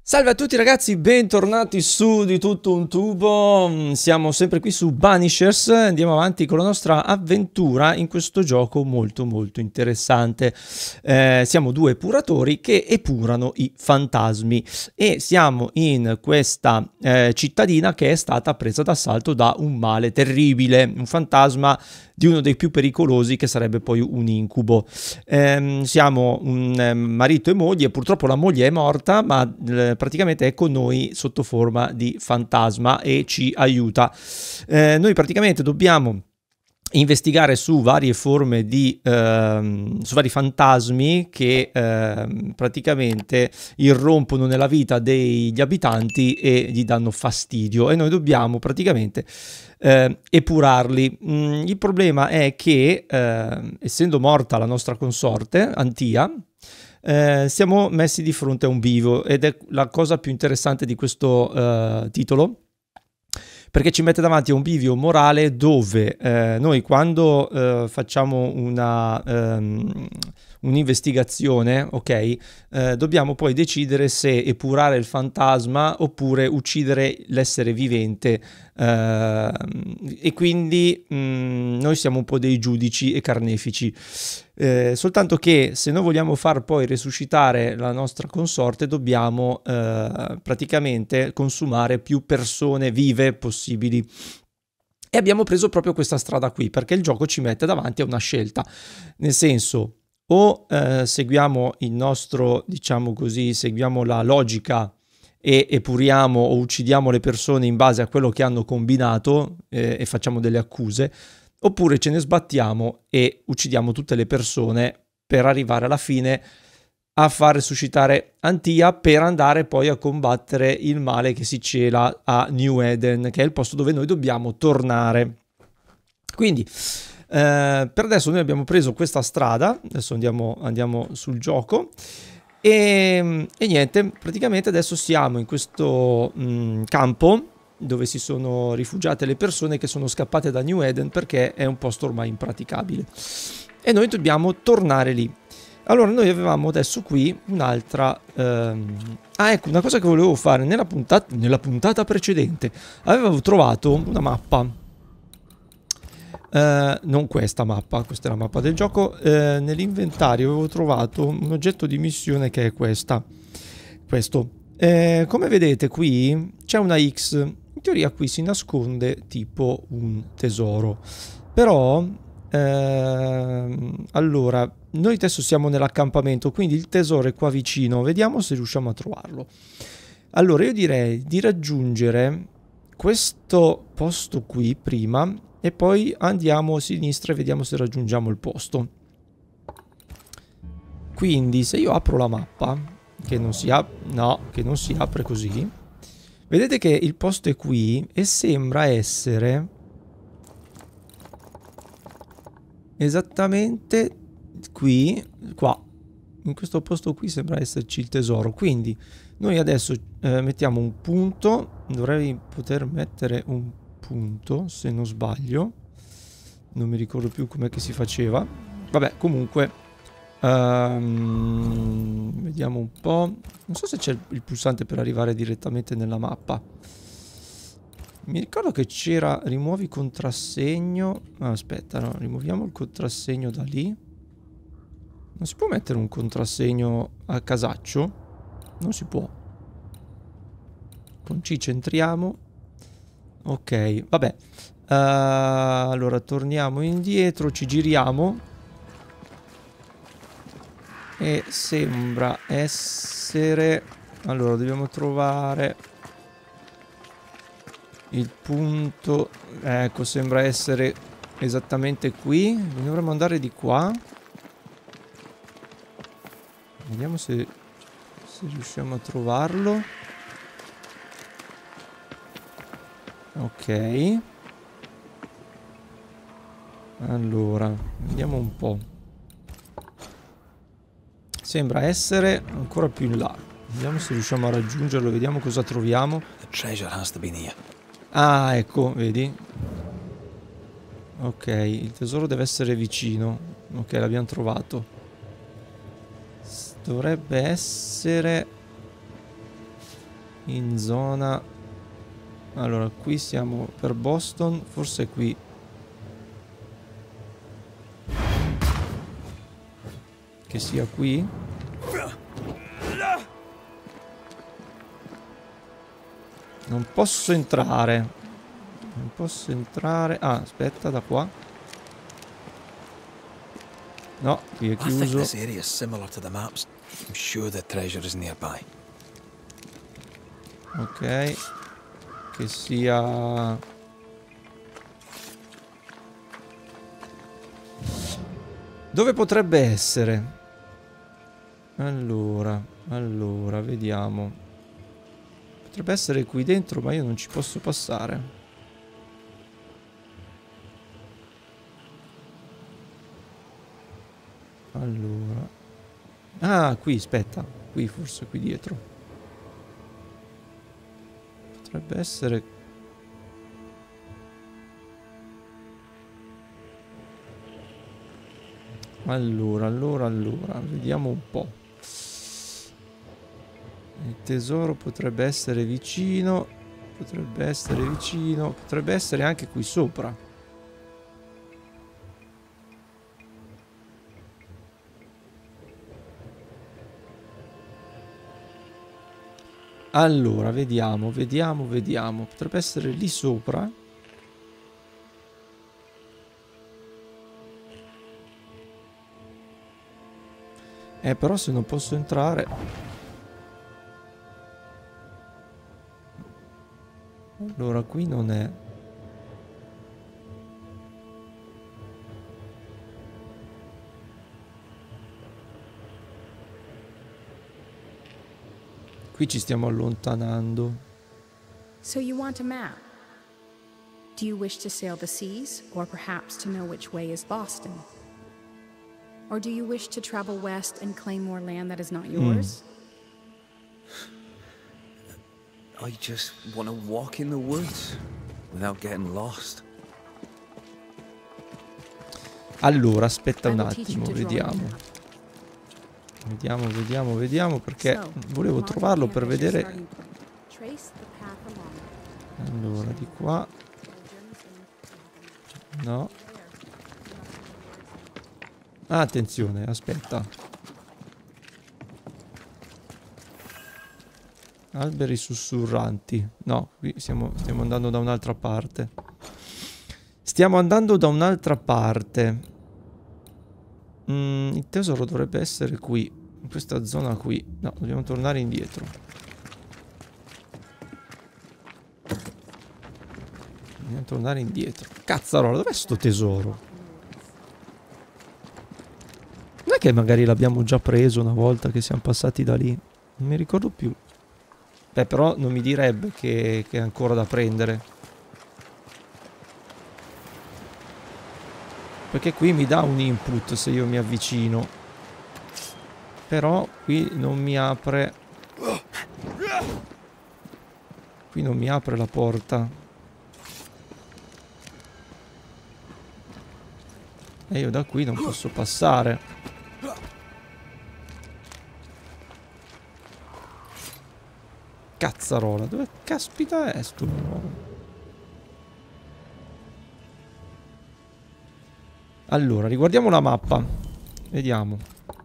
Salve a tutti ragazzi, bentornati su Di Tutto Un Tubo. Siamo sempre qui su Banishers, andiamo avanti con la nostra avventura in questo gioco molto interessante. Siamo due epuratori che epurano i fantasmi e siamo in questa cittadina che è stata presa d'assalto da un male terribile, un fantasma di uno dei più pericolosi che sarebbe poi un incubo. Siamo un marito e moglie, purtroppo la moglie è morta, ma praticamente è con noi sotto forma di fantasma e ci aiuta. Noi praticamente dobbiamo investigare su varie forme di su vari fantasmi che praticamente irrompono nella vita degli abitanti e gli danno fastidio, e noi dobbiamo praticamente epurarli. Il problema è che essendo morta la nostra consorte Antia, siamo messi di fronte a un bivio, ed è la cosa più interessante di questo titolo, perché ci mette davanti a un bivio morale dove noi quando facciamo un'investigazione, ok, dobbiamo poi decidere se epurare il fantasma oppure uccidere l'essere vivente, e quindi noi siamo un po' dei giudici e carnefici. Soltanto che se noi vogliamo far poi resuscitare la nostra consorte dobbiamo praticamente consumare più persone vive possibili, e abbiamo preso proprio questa strada qui perché il gioco ci mette davanti a una scelta, nel senso, o seguiamo il nostro, diciamo così, seguiamo la logica e epuriamo o uccidiamo le persone in base a quello che hanno combinato e facciamo delle accuse, oppure ce ne sbattiamo e uccidiamo tutte le persone per arrivare alla fine a far resuscitare Antia, per andare poi a combattere il male che si cela a New Eden, che è il posto dove noi dobbiamo tornare. Quindi per adesso noi abbiamo preso questa strada, adesso andiamo sul gioco e niente, praticamente adesso siamo in questo campo dove si sono rifugiate le persone che sono scappate da New Eden perché è un posto ormai impraticabile e noi dobbiamo tornare lì. Allora noi avevamo adesso qui un'altra ecco, una cosa che volevo fare nella puntata precedente. Avevo trovato una mappa, non questa mappa, questa è la mappa del gioco. Nell'inventario avevo trovato un oggetto di missione che è questo. Come vedete qui c'è una X, in teoria qui si nasconde tipo un tesoro, però allora noi adesso siamo nell'accampamento, quindi il tesoro è qua vicino, vediamo se riusciamo a trovarlo. Allora io direi di raggiungere questo posto qui prima e poi andiamo a sinistra e vediamo se raggiungiamo il posto. Quindi se io apro la mappa, che non si apre così, vedete che il posto è qui e sembra essere esattamente qua, in questo posto qui sembra esserci il tesoro. Quindi noi adesso mettiamo un punto, dovrei poter mettere un punto se non sbaglio, non mi ricordo più com'è che si faceva, vabbè, comunque vediamo un po', non so se c'è il pulsante per arrivare direttamente nella mappa. Mi ricordo che c'era rimuovi contrassegno. Aspetta, no, rimuoviamo il contrassegno da lì. Non si può mettere un contrassegno a casaccio? Non si può. Con C centriamo. Ok, vabbè. Allora torniamo indietro, ci giriamo. E sembra essere... Allora dobbiamo trovare il punto. Ecco, sembra essere esattamente qui. Dovremmo andare di qua. Vediamo se riusciamo a trovarlo. Ok. Allora, vediamo un po'. Sembra essere ancora più in là. Vediamo se riusciamo a raggiungerlo, vediamo cosa troviamo. Ah, ecco, vedi? Ok, il tesoro deve essere vicino. Ok, l'abbiamo trovato. Dovrebbe essere in zona... Allora, qui siamo per Boston, forse qui. Che sia qui? Non posso entrare. Non posso entrare. Ah, aspetta, da qua. No, qui è chiuso. I think this area is similar to the maps. I'm sure the treasure is nearby. Ok. Che sia... Dove potrebbe essere? Allora, vediamo. Potrebbe essere qui dentro, ma io non ci posso passare. Allora. Ah, qui, aspetta. Qui, forse qui dietro. Potrebbe essere... Allora, vediamo un po'. Il tesoro potrebbe essere vicino, potrebbe essere anche qui sopra. Allora, vediamo. Potrebbe essere lì sopra. Però se non posso entrare... Allora, qui non è. Qui ci stiamo allontanando. So you want a map? Do you wish to sail the seas, or perhaps to know which way is Boston? Or do you wish to travel west and claim more land that is not yours? I just want to walk in the woods without getting lost. Allora, aspetta un attimo, vediamo. Vediamo, perché volevo trovarlo per vedere. Allora, di qua. No. Ah, attenzione, aspetta. Alberi sussurranti. No, qui stiamo andando da un'altra parte. Il tesoro dovrebbe essere qui, in questa zona qui. No, dobbiamo tornare indietro. Cazzarola, dov'è sto tesoro? Non è che magari l'abbiamo già preso una volta che siamo passati da lì? Non mi ricordo più. Beh, però non mi direbbe che è ancora da prendere. Perché qui mi dà un input se io mi avvicino. Però qui non mi apre. Qui non mi apre la porta. E io da qui non posso passare. Cazzarola, dove caspita è sto nuovo? Allora, riguardiamo la mappa. Vediamo.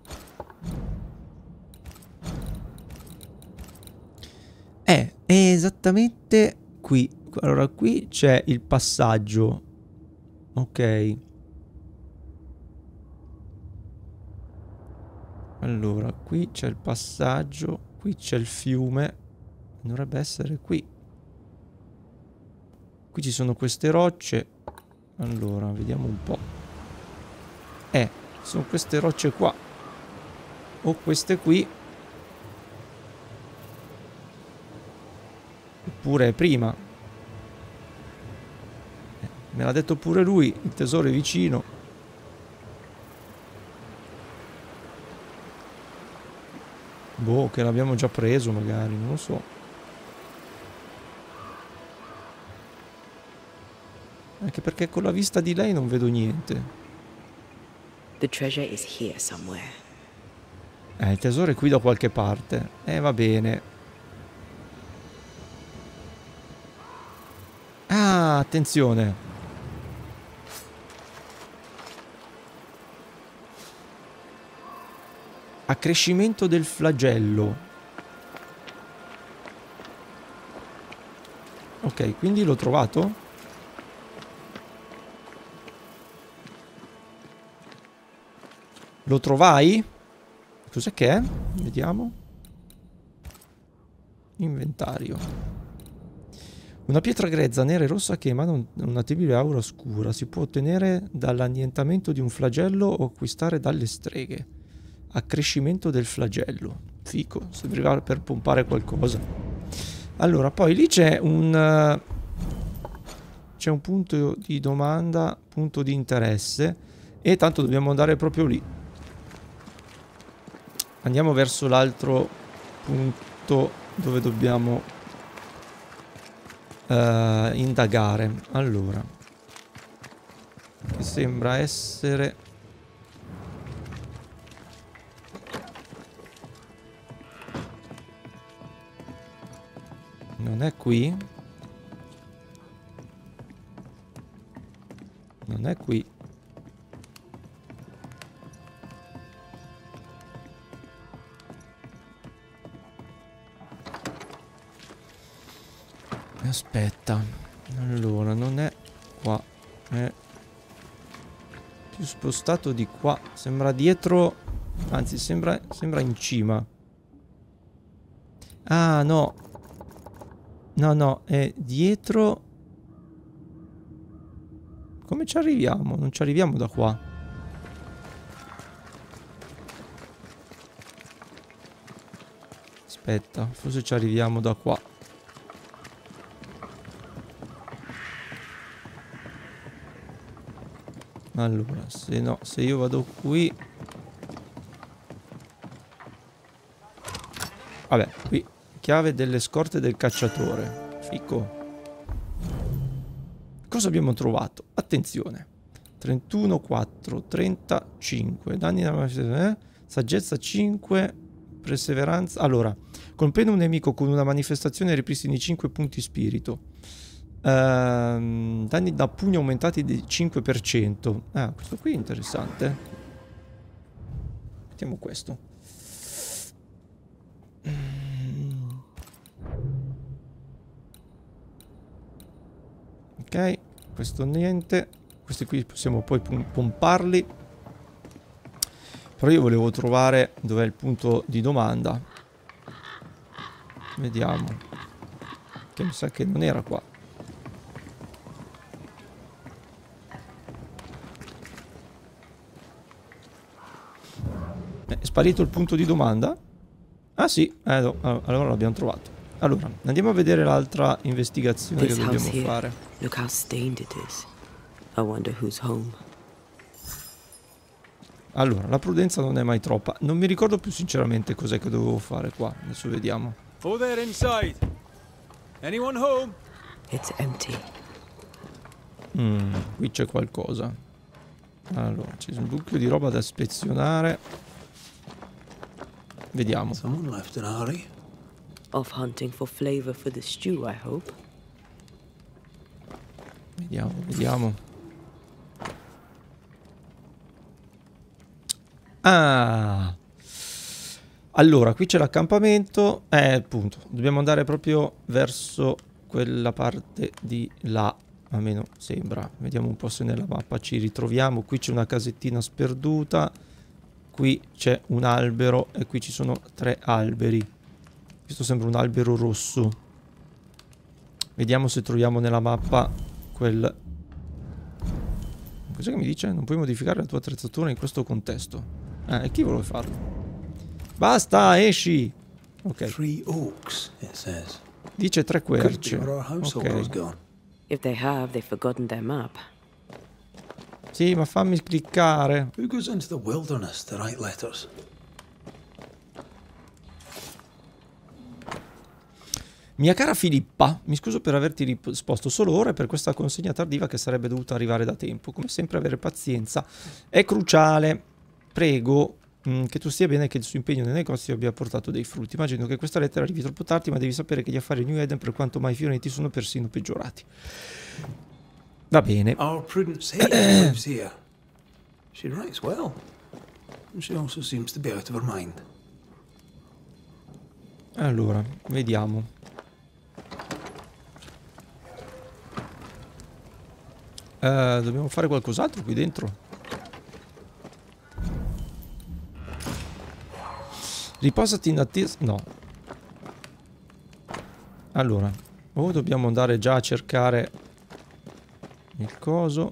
È esattamente qui. Allora, qui c'è il passaggio. Ok. Allora, qui c'è il passaggio. Qui c'è il fiume. Dovrebbe essere qui. Qui ci sono queste rocce. Allora, vediamo un po'. Sono queste rocce qua. O queste qui. Oppure prima. Me l'ha detto pure lui. Il tesoro è vicino. Boh, che l'abbiamo già preso magari, non lo so. Anche perché con la vista di lei non vedo niente. The treasure is here somewhere. Il tesoro è qui da qualche parte. Va bene. Ah, attenzione. Accrescimento del flagello. Ok, quindi l'ho trovato? Lo trovai? Cos'è che è? Vediamo. Inventario. Una pietra grezza, nera e rossa che emana una terribile aura oscura. Si può ottenere dall'annientamento di un flagello o acquistare dalle streghe. Accrescimento del flagello. Fico, serviva per pompare qualcosa. Allora, poi lì c'è un punto di domanda, punto di interesse. E tanto dobbiamo andare proprio lì. Andiamo verso l'altro punto dove dobbiamo indagare. Allora, che sembra essere non è qui, non è qui. Aspetta, allora non è qua, è più spostato di qua, sembra dietro, anzi sembra in cima. Ah no, no, è dietro. Come ci arriviamo? Non ci arriviamo da qua. Aspetta, forse ci arriviamo da qua. Allora, se io vado qui... Vabbè, qui. Chiave delle scorte del cacciatore. Fico. Cosa abbiamo trovato? Attenzione. 31, 4, 35. Danni da... Saggezza 5. Perseveranza... Allora, colpendo un nemico con una manifestazione ripristini 5 punti spirito. Danni da pugno aumentati di 5%. Ah, questo qui è interessante. Mettiamo questo. Ok, questo niente. Questi qui possiamo poi pomparli. Però io volevo trovare dov'è il punto di domanda. Vediamo. Che mi sa che non era qua. È sparito il punto di domanda? Ah sì, no, allora l'abbiamo trovato. Allora, andiamo a vedere l'altra investigazione che dobbiamo fare. Look how stained it is. I wonder who's home. Allora, la prudenza non è mai troppa. Non mi ricordo più sinceramente cos'è che dovevo fare qua. Adesso vediamo. Oh there inside. Anyone home? It's empty. Qui c'è qualcosa. Allora, c'è un buco di roba da ispezionare. Vediamo. Someone left in a hurry. Off hunting for flavor for the stew, I hope. Vediamo. Ah! Allora, qui c'è l'accampamento. Appunto, dobbiamo andare proprio verso quella parte di là. Almeno sembra. Vediamo un po' se nella mappa ci ritroviamo. Qui c'è una casettina sperduta. Qui c'è un albero e qui ci sono 3 alberi. Questo sembra un albero rosso. Vediamo se troviamo nella mappa quel... Cos'è che mi dice? Non puoi modificare la tua attrezzatura in questo contesto. E chi vuole farlo? Basta, esci! Ok. 3 oaks, it says. Dice 3 querce. Ok. If they have, they've forgotten their map. Sì, ma fammi cliccare. Who goes into the wilderness to write letters? Mia cara Filippa, mi scuso per averti risposto solo ora e per questa consegna tardiva che sarebbe dovuta arrivare da tempo. Come sempre avere pazienza è cruciale. Prego, che tu stia bene e che il suo impegno nei negozi abbia portato dei frutti. Immagino che questa lettera arrivi troppo tardi, ma devi sapere che gli affari New Eden, per quanto mai fiorenti, sono persino peggiorati. Va bene. Our Prudence Hay lives here. She writes well. And she also seems to be out of her mind. Allora, vediamo. Dobbiamo fare qualcos'altro qui dentro? Riposati in attesa... No. Allora, o dobbiamo andare già a cercare il coso.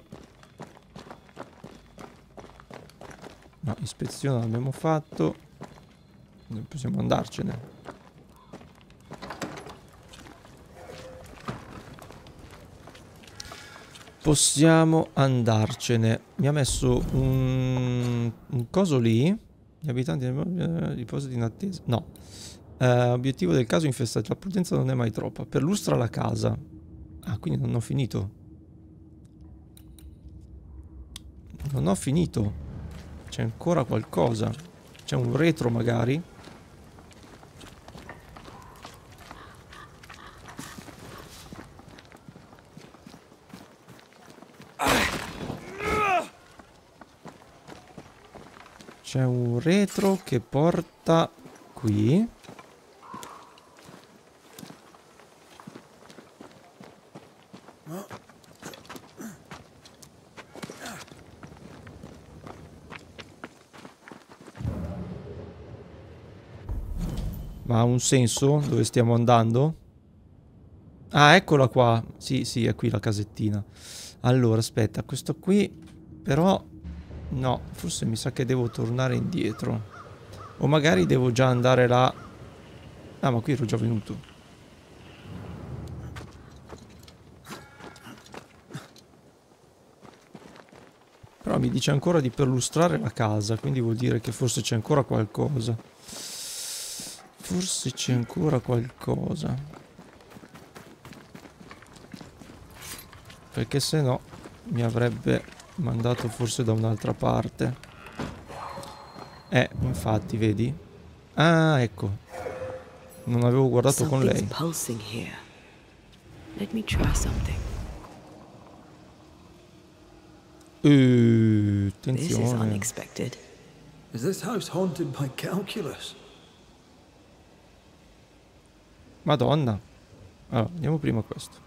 No, ispezione l'abbiamo fatto. Possiamo andarcene. Possiamo andarcene. Mi ha messo un coso lì. Gli abitanti riposati in attesa. No. Obiettivo del caso infestato. La prudenza non è mai troppa. Perlustra la casa. Ah, quindi non ho finito. Non ho finito. C'è ancora qualcosa. C'è un retro magari. C'è un retro che porta qui. Ma ha un senso dove stiamo andando? Ah, eccola qua. Sì, sì, è qui la casettina. Allora, aspetta, questo qui però... No, forse mi sa che devo tornare indietro. O magari devo già andare là. Ah, ma qui ero già venuto. Però mi dice ancora di perlustrare la casa, quindi vuol dire che forse c'è ancora qualcosa. Forse c'è ancora qualcosa. Perché se no mi avrebbe... mandato forse da un'altra parte. Infatti, vedi? Ah, ecco. Non avevo guardato con lei. Let me try something. This is Attenzione. Unexpected. Is this house haunted by calculus? Madonna. Allora, andiamo prima a questo.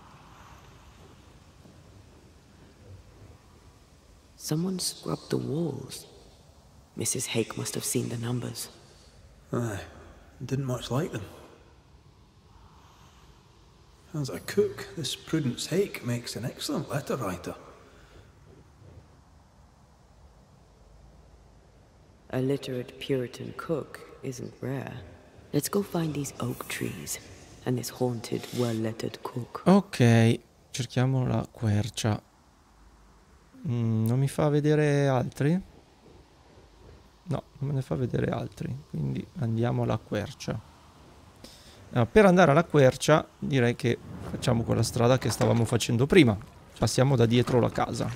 Someone scrubbed the walls. Mrs. Hake must have seen the numbers. Aye, didn't much like them. As a cook, this Prudence Hake makes an excellent letter writer. A literate Puritan cook isn't rare. Let's go find these oak trees and this haunted, well-lettered cook. Ok, cerchiamo la quercia. Non mi fa vedere altri? No, non me ne fa vedere altri. Quindi andiamo alla quercia. Allora, per andare alla quercia direi che facciamo quella strada che stavamo facendo prima. Passiamo da dietro la casa.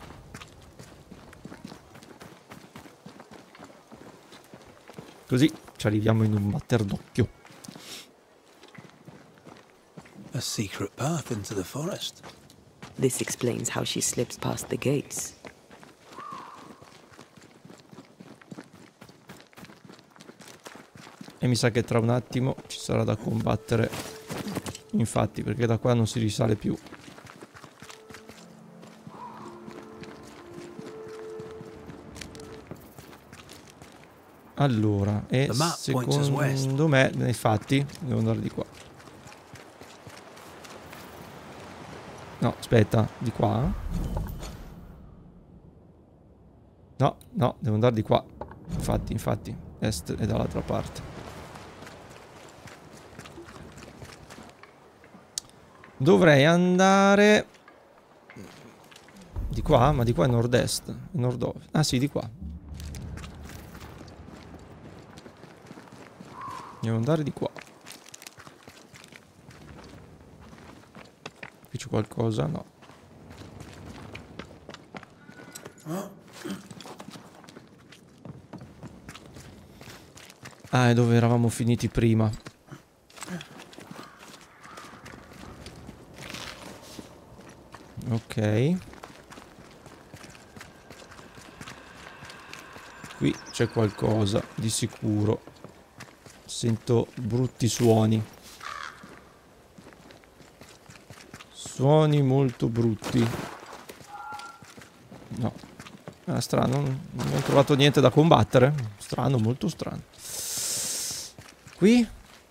Così ci arriviamo in un batter d'occhio. A secret path into the forest. This explains how she slips past the gates. E mi sa che tra un attimo ci sarà da combattere. Infatti, perché da qua non si risale più. Allora, e secondo me, infatti, devo andare di qua. No, aspetta, di qua? No, no, devo andare di qua. Infatti, est è dall'altra parte. Dovrei andare... Di qua? Ma di qua è nord-est, nord-ovest. Ah sì, di qua. Devo andare di qua. Qui c'è qualcosa? No. Ah, è dove eravamo finiti prima. Ok. Qui c'è qualcosa, di sicuro. Sento brutti suoni. Suoni molto brutti. No. Ah, strano, non ho trovato niente da combattere. Strano, molto strano. Qui?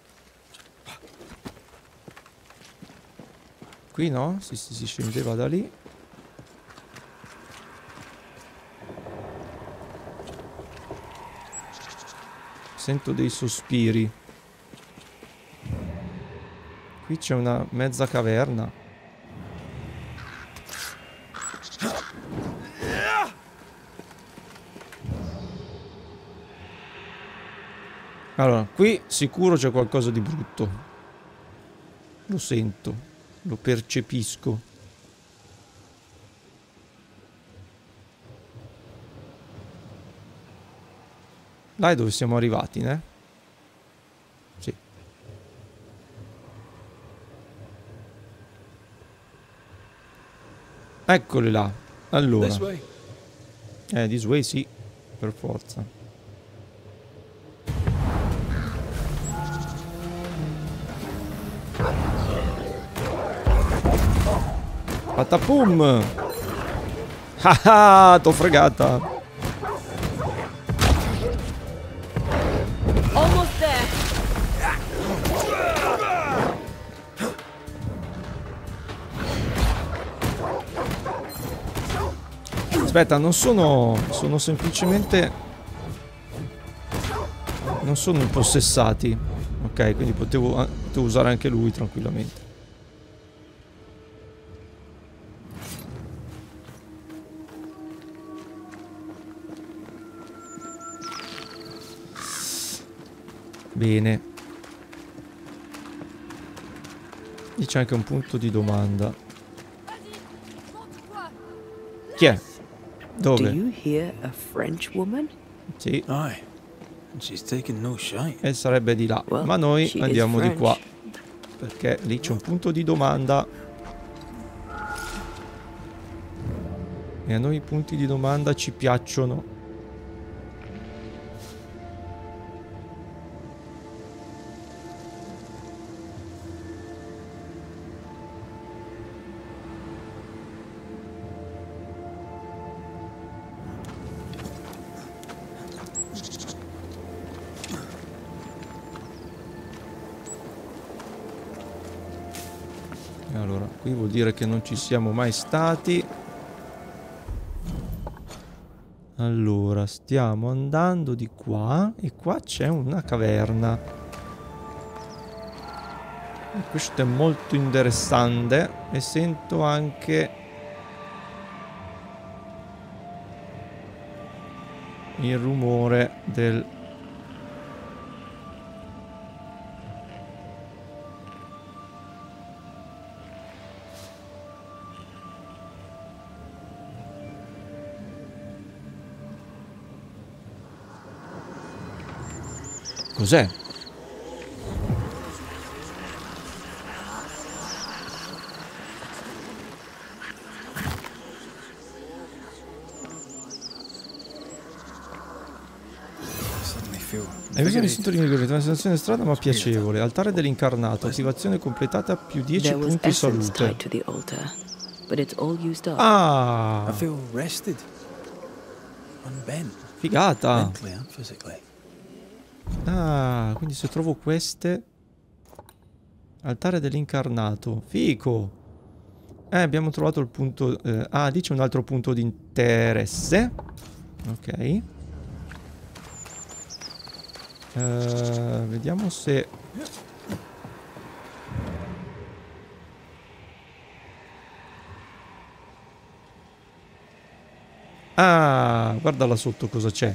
Qui no? Si scendeva da lì. Sento dei sospiri. Qui c'è una mezza caverna. Allora, qui sicuro c'è qualcosa di brutto. Lo sento, lo percepisco. Là è dove siamo arrivati, né? Sì. Eccoli là. Allora. This way. This way sì, per forza. Patapum! Ah, t'ho fregata! Almost there. Aspetta, non sono semplicemente... Non sono impossessati. Ok, quindi potevo usare anche lui tranquillamente. Bene. E c'è anche un punto di domanda. Chi è? Do Dove? you hear a French woman? Sì, Aye. And she's taking no shite. e sarebbe di là. Well, Ma noi she is andiamo di French. qua. Perché lì c'è un punto di domanda. E a noi i punti di domanda ci piacciono. Allora, qui vuol dire che non ci siamo mai stati. Allora, stiamo andando di qua e qua c'è una caverna. E questo è molto interessante e sento anche il rumore del... Cos'è? Suddenly feel Hai bisogno di sintomi di una sensazione strana ma piacevole. Altare dell'incarnato. Attivazione completata più 10 There was punti essence salute. tied to the altar, but it's all used up. Ah, I feel rested. Unbent. figata. Mentally and physically. Ah, quindi se trovo queste... Altare dell'incarnato. Fico. Abbiamo trovato il punto... ah, lì c'è un altro punto di interesse. Ok. Vediamo se... Ah, guarda là sotto cosa c'è.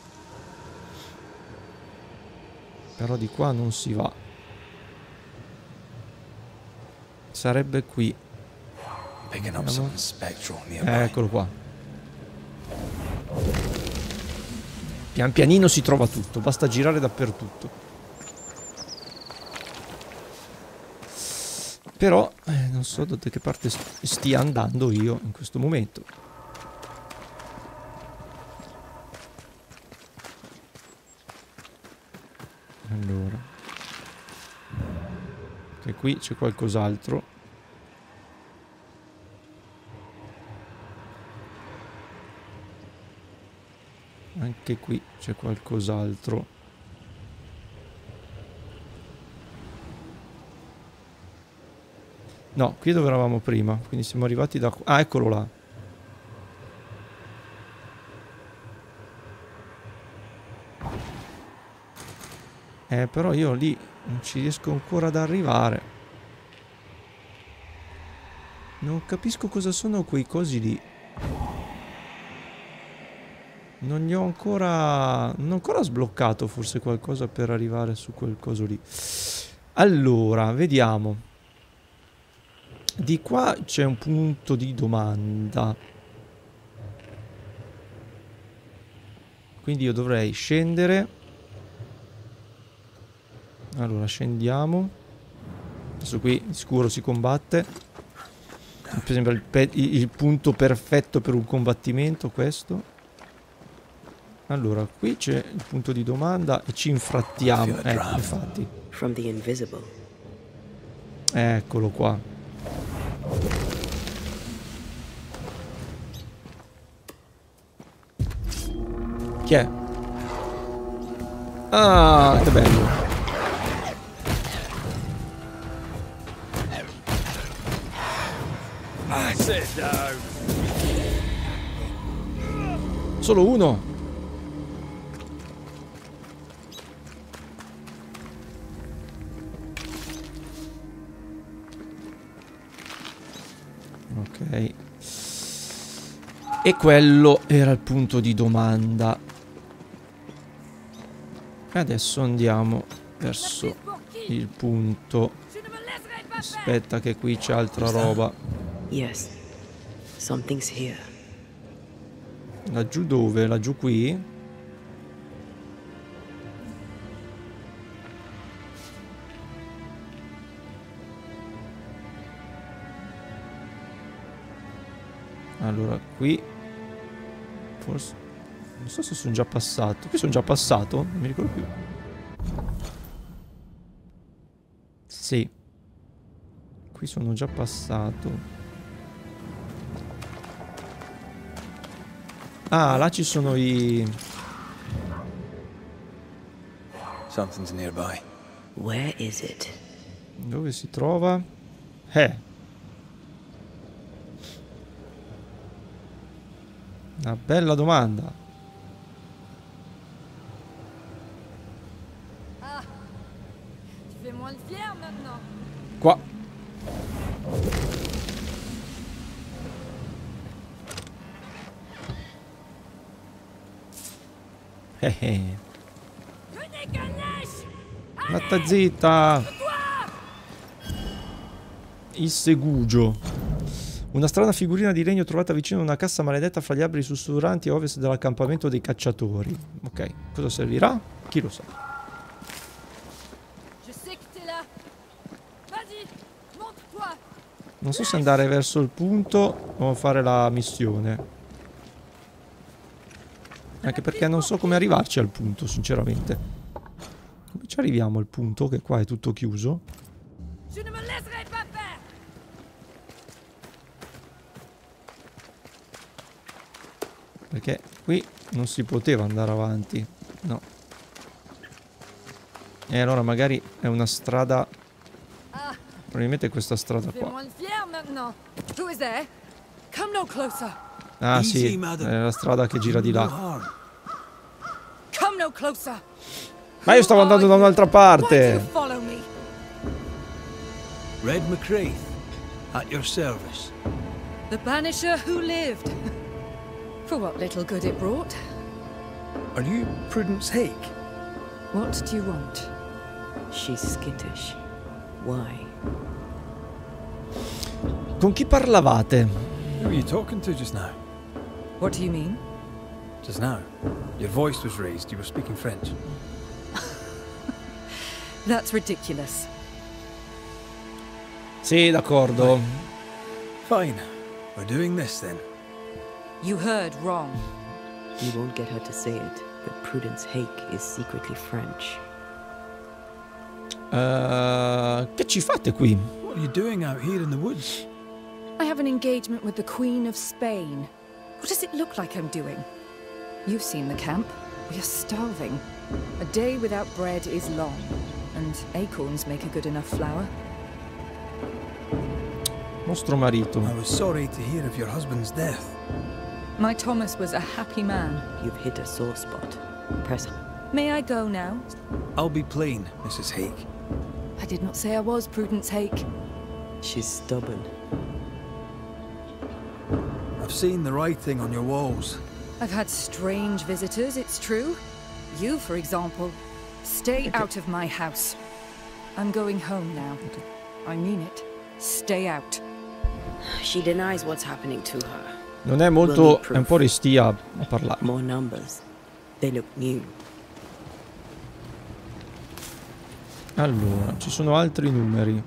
Però di qua non si va. Sarebbe qui. picking up something spectral nearby. Eccolo qua. Pian pianino si trova tutto, basta girare dappertutto. Però non so da che parte stia andando io in questo momento. Allora, che qui c'è qualcos'altro. Anche qui c'è qualcos'altro. No, qui dove eravamo prima. Quindi siamo arrivati da... Ah, eccolo là. Però io lì non ci riesco ancora ad arrivare. Non capisco cosa sono quei cosi lì. Non li ho ancora... Non ho ancora sbloccato forse qualcosa per arrivare su quel coso lì. Allora, vediamo. Di qua c'è un punto di domanda. Quindi io dovrei scendere. Allora, scendiamo. Adesso qui di sicuro si combatte. Mi sembra il punto perfetto per un combattimento questo. Allora, qui c'è il punto di domanda e ci infrattiamo. Infatti. From the invisible. Eccolo qua. Chi è? Ah, che bello. Solo uno. Ok. E quello era il punto di domanda. E adesso andiamo verso il punto. Aspetta che qui c'è altra roba. Yes. Something's here. Laggiù dove? Laggiù qui? Allora, qui forse non so se sono già passato. Qui sono già passato? Non mi ricordo più. Sì. Qui sono già passato. Ah, là ci sono i... Something's nearby. Where is it? Dove si trova? Una bella domanda. Qua. Matta zitta. Il segugio. Una strana figurina di legno trovata vicino a una cassa maledetta fra gli alberi sussurranti a ovest dell'accampamento dei cacciatori. Ok, cosa servirà? Chi lo sa. Non so se andare verso il punto o fare la missione. Anche perché non so come arrivarci al punto, sinceramente. Come ci arriviamo al punto? Che qua è tutto chiuso. Perché qui non si poteva andare avanti. No. E allora magari è una strada... Probabilmente è questa strada qua. Ah sì, è la strada che gira di là. Ma io stavo andando da un'altra parte. Red McCraith, at your service. The banisher who lived. For what little good it brought. Are you Prudence Hake? What do you want? She's skittish. Why? Con chi parlavate? Who were you talking to just now? What do you mean? Just now, your voice was raised. You were speaking French. That's ridiculous. Sì, d'accordo. Fine. We're doing this then. You heard wrong. You won't get her to say it, but Prudence Hake is secretly French. Che ci fate qui? What are you doing out here in the woods? I have an engagement with the Queen of Spain. What does it look like I'm doing? You've seen the camp. We are starving. A day without bread is long, and acorns make a good enough flour. Nostro marito. I was sorry to hear of your husband's death. My Thomas was a happy man. You've hit a sore spot. Press. May I go now? I'll be plain, Mrs. Hake. I did not say I was Prudence Hake. She's stubborn. I've seen the writing on your walls. I've had strange visitors, it's true. You, for example. Stay out of my house. I'm going home now. I mean it. Stay out. She denies what's happening to her. Non è molto... è un po' restia a parlare. More numbers. They look new. Allora, ci sono altri numeri.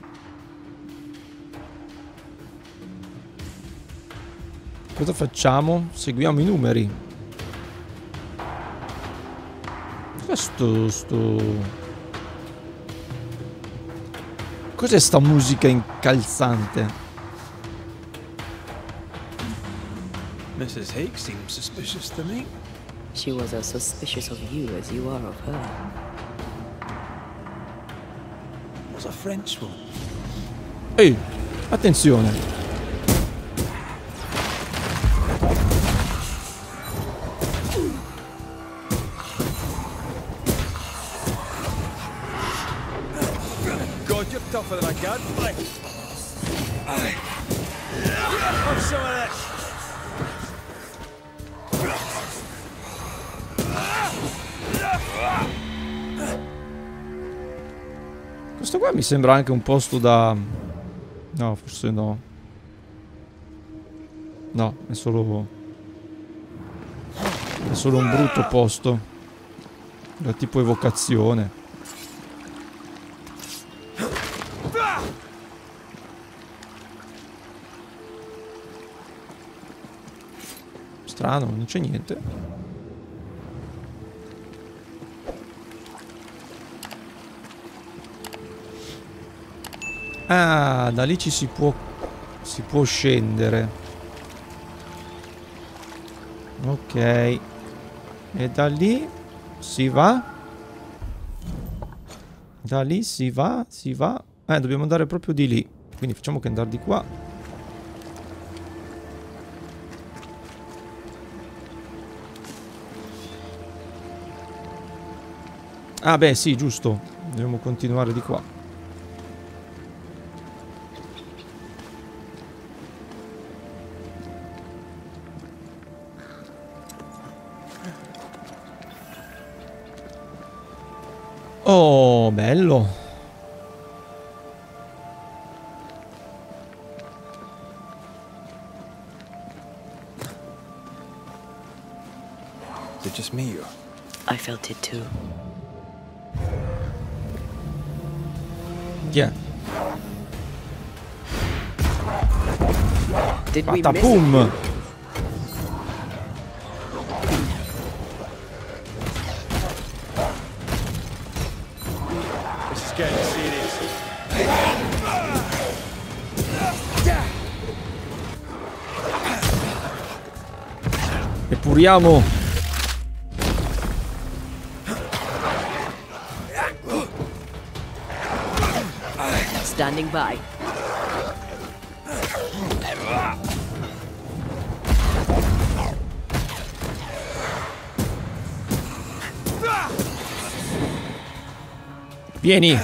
Cosa facciamo? Seguiamo i numeri. Cos'è Cos'è sta musica incalzante? Mrs. Hake seems suspicious to me. She was as suspicious of you as you are of her. What's a French one? Ehi, attenzione. God, you're tougher than I can. Have some of this. Questo qua mi sembra anche un posto da... No, forse no. No, è solo... è solo un brutto posto. Da tipo evocazione. Strano, non c'è niente. Ah, da lì si può scendere. Ok. E da lì si va. Da lì si va. Dobbiamo andare proprio di lì. Quindi facciamo che andare di qua. Ah beh sì, giusto. Dobbiamo continuare di qua. Oh, bello. Is it just me or? I felt it too. Yeah. Did we miss Patapum. it? This is getting serious. Epuriamo. Standing by. Vieni.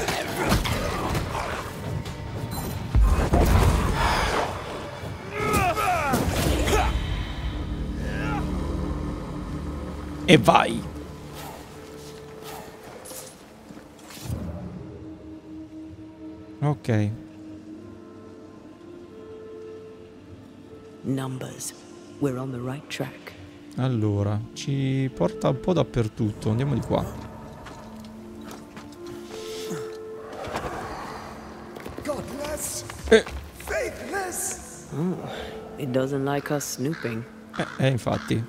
E vai. Ok. Numbers. We're on the right track. Allora, ci porta un po' dappertutto. Andiamo di qua. Oh, it doesn't like us snooping. Infatti.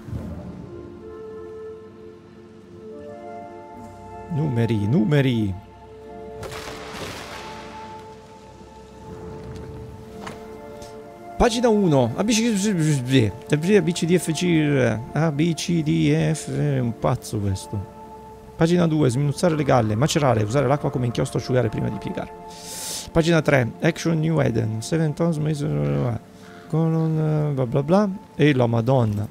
Numeri. Pagina 1. ABCDFG. ABCDF. Un pazzo questo. Pagina 2. Sminuzzare le galle. Macerare. Usare l'acqua come inchiostro, asciugare prima di piegare. Pagina 3. Action New Eden. 7 tons. Con bla bla bla. E la Madonna.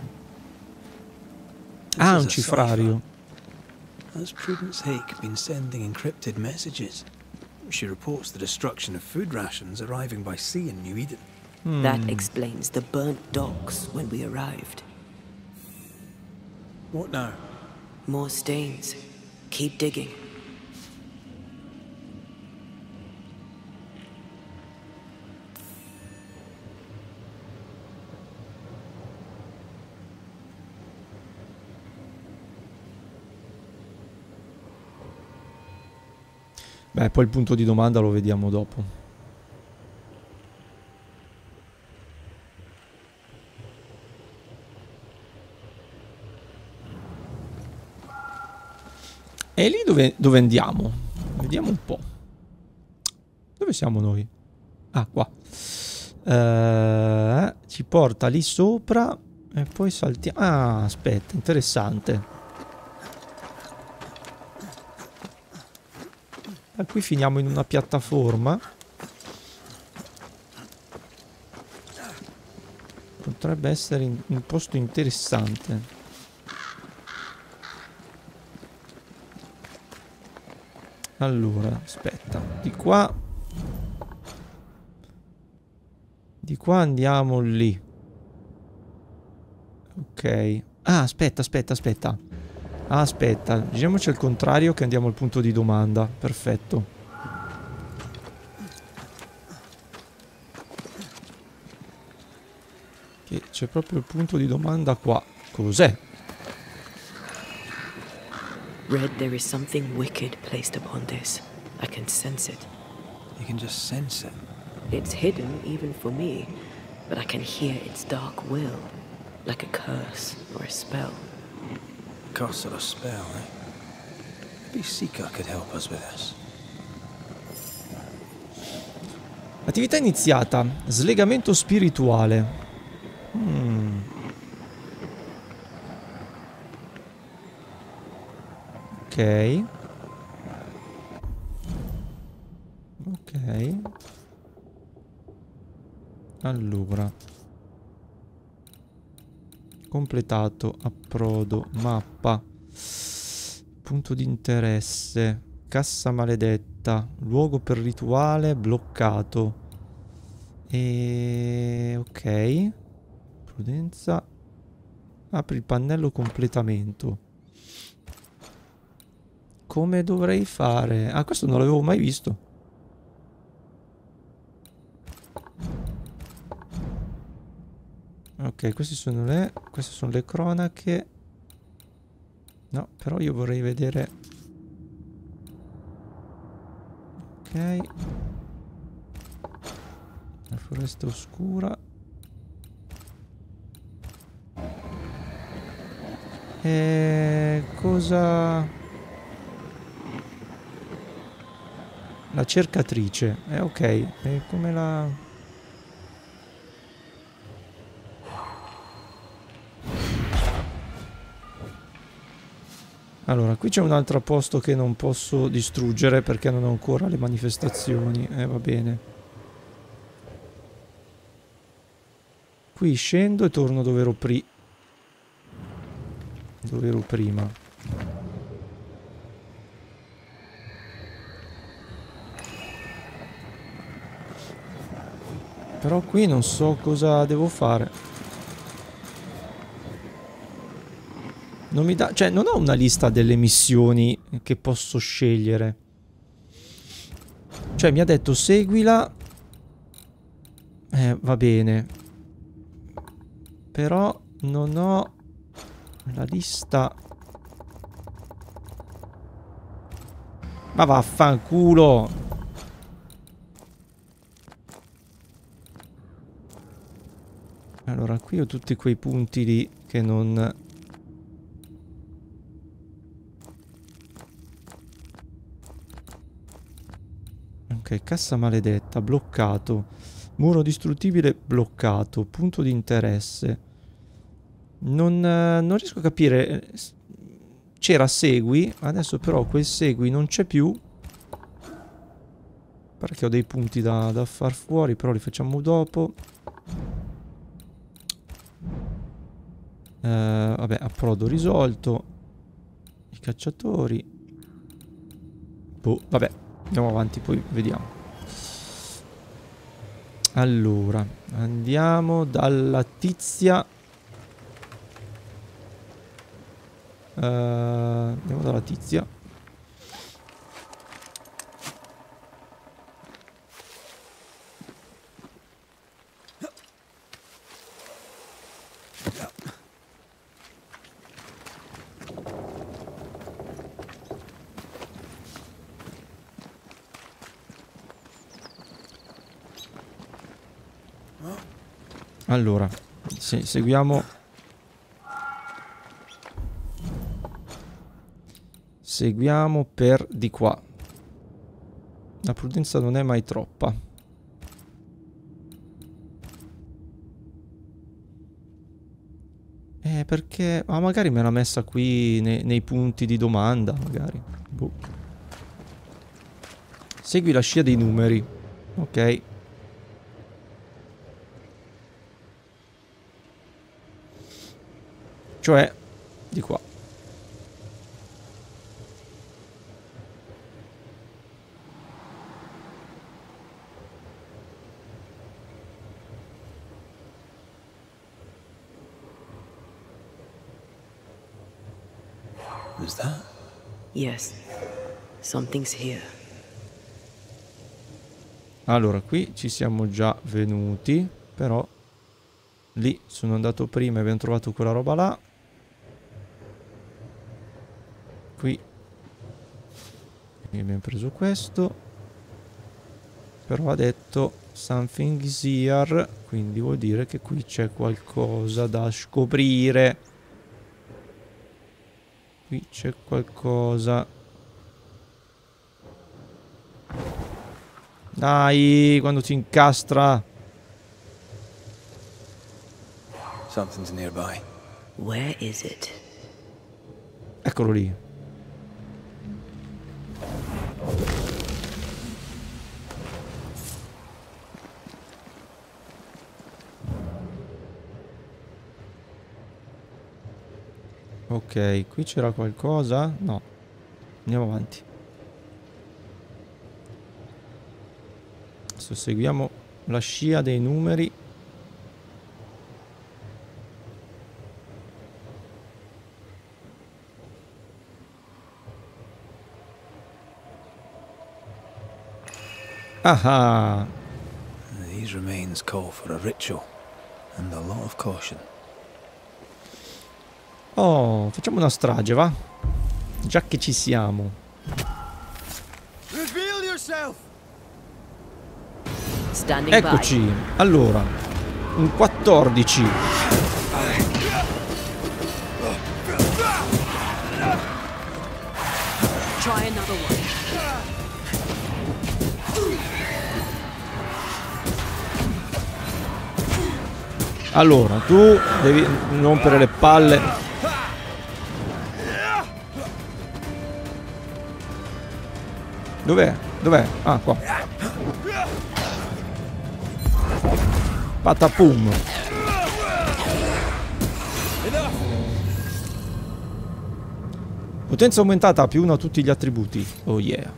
Ah, un cifrario. Has Prudence Hake been sending encrypted messages? She reports the destruction of food rations arriving by sea in New Eden. That explains the burnt docks when we arrived. What now? More stains. Keep digging. Beh, poi il punto di domanda lo vediamo dopo. E lì dove andiamo? Vediamo un po'. Dove siamo noi? Ah, qua. Ci porta lì sopra e poi saltiamo. Ah, aspetta, interessante. Da qui finiamo in una piattaforma. Potrebbe essere un posto interessante. Allora, aspetta. Di qua andiamo lì. Ok. Ah, aspetta. Aspetta, giriamoci al contrario che andiamo al punto di domanda. Perfetto. Che c'è proprio il punto di domanda qua. Cos'è? Red, there is something wicked placed upon this. I can sense it. You can just sense it. It's hidden even for me, but I can hear its dark will, like a curse or a spell. Curse or a spell, eh? Maybe Sika could help us with this. Attività iniziata. Slegamento spirituale. Ok. Allora. Completato. Approdo. Mappa. Punto di interesse. Cassa maledetta. Luogo per rituale bloccato. Ok. Prudenza. Apri il pannello completamento. Come dovrei fare? Ah, questo non l'avevo mai visto. Ok, queste sono le cronache. No, però io vorrei vedere. Ok. La foresta oscura. Cosa? La cercatrice. Ok. E come la... Allora, qui c'è un altro posto che non posso distruggere perché non ho ancora le manifestazioni. Va bene. Qui scendo e torno dove ero prima. Però qui non so cosa devo fare. Non mi dà... Cioè, non ho una lista delle missioni che posso scegliere. Cioè, mi ha detto seguila. Va bene. Però non ho La lista... Ma vaffanculo! Allora, qui ho tutti quei punti lì che non... Ok, cassa maledetta, bloccato. Muro distruttibile, bloccato. Punto di interesse. Non riesco a capire. C'era segui, adesso però quel segui non c'è più. Perché ho dei punti da far fuori, però li facciamo dopo. Vabbè, approdo risolto. I cacciatori. Boh, vabbè, andiamo avanti, poi vediamo. Allora, andiamo dalla tizia. Andiamo dalla tizia. Allora, seguiamo. Seguiamo per di qua. La prudenza non è mai troppa. Perché... Ah, magari me l'ha messa qui nei punti di domanda, magari. Boh. Segui la scia dei numeri. Ok. Cioè, di qua. Was that? Yes. Something's here. Allora, qui ci siamo già venuti, però lì sono andato prima e abbiamo trovato quella roba là. Qui abbiamo preso questo, però ha detto something is here, quindi vuol dire che qui c'è qualcosa da scoprire. Qui c'è qualcosa. Dai, quando ti incastra. Something's nearby. Where is it? Eccolo lì. Ok, qui c'era qualcosa? No. Andiamo avanti. Adesso seguiamo la scia dei numeri. Ah! These remains call for a ritual and a lot of caution. Oh, facciamo una strage, va? Già che ci siamo. Reveal yourself. Standing Eccoci. Allora, un 14. Try another one. Allora, tu devi rompere le palle. Dov'è? Dov'è? Ah, qua. Patapum. Potenza aumentata +1 a tutti gli attributi. Oh yeah.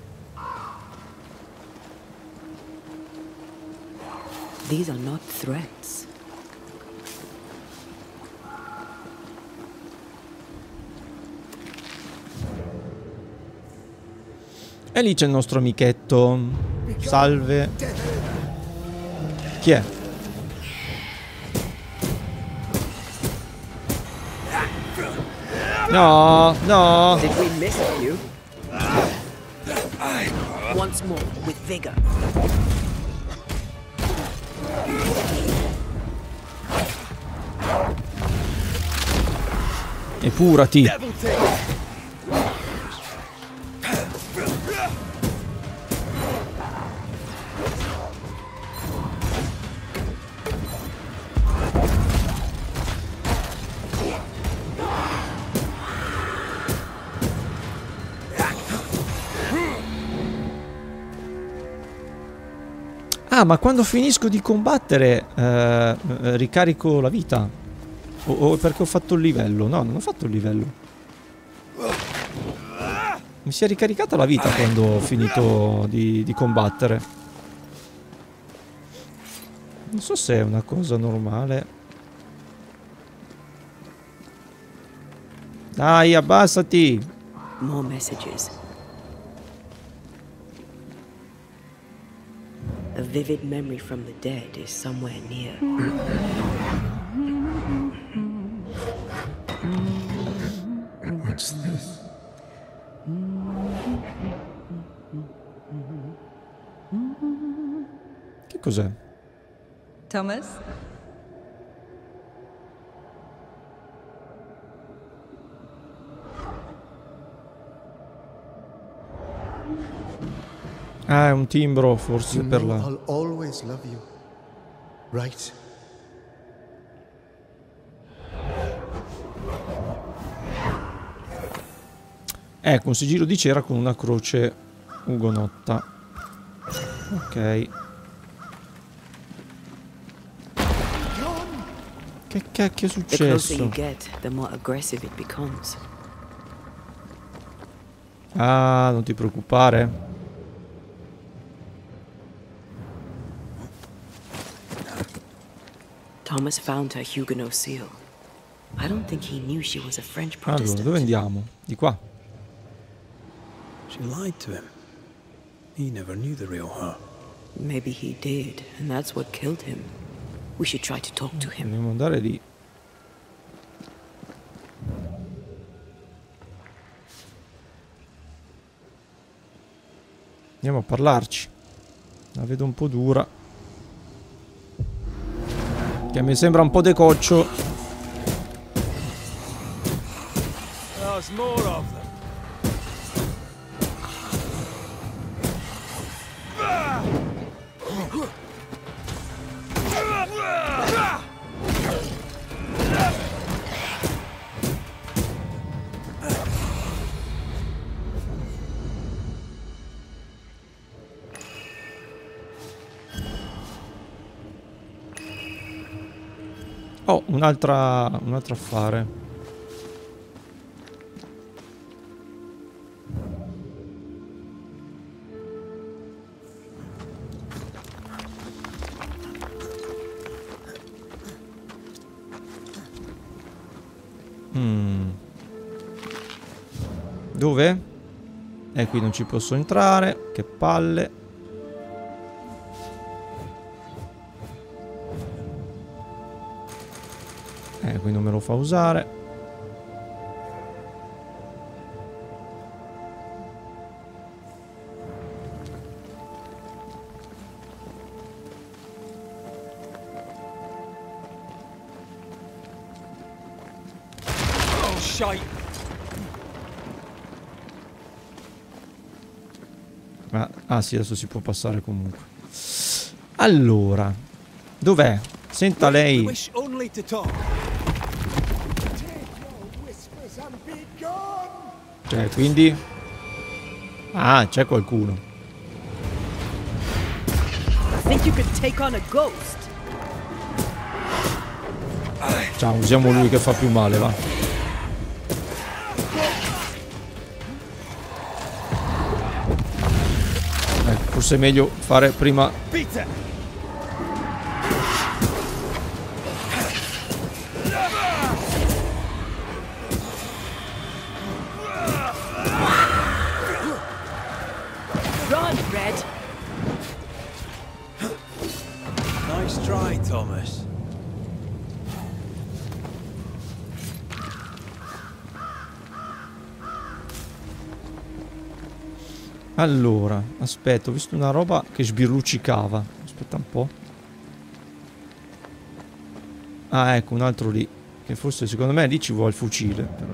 These are not threats. E lì c'è il nostro amichetto. Salve. Chi è? No, no. Did we miss a few? Once more, with vigor. Epurati. Ah, ma quando finisco di combattere ricarico la vita? O perché ho fatto il livello? No, non ho fatto il livello. Mi si è ricaricata la vita quando ho finito di combattere. Non so se è una cosa normale. Dai, abbassati! More messages. A vivid memory from the dead is somewhere near. What's this? Che cos'è? Thomas? Ah, è un timbro, forse You per know la... I'll always love you, right? Ecco, un sigillo di cera con una croce ugonotta. Ok. Che cacchio è The closer you successo? get, the more aggressive it becomes. Ah, non ti preoccupare. Thomas found her Huguenot seal. I don't think he knew she was a French Allora, Protestant. dove andiamo? Di qua. She lied to him. He never knew the real her. Maybe he did, and that's what killed him. We should try to talk to him. Dobbiamo andare lì. Andiamo a parlarci. La vedo un po' dura. Che mi sembra un po' decoccio. There's more of them. Oh, un altro affare. Dove? Qui non ci posso entrare. Che palle. Qui non me lo fa usare. Oh, shite. Ah sì, adesso si può passare comunque. Allora, dov'è? Senta We lei. wish only to talk. Cioè, quindi... Ah, c'è qualcuno. Think you could take on a ghost? Ciao, usiamo lui che fa più male, va. Forse è meglio fare prima... Peter. Run, Red! Nice try, Thomas. Allora, aspetta, ho visto una roba che sbirluccicava. Aspetta un po'. Ah, ecco, un altro lì. Che forse secondo me lì ci vuole il fucile. Però.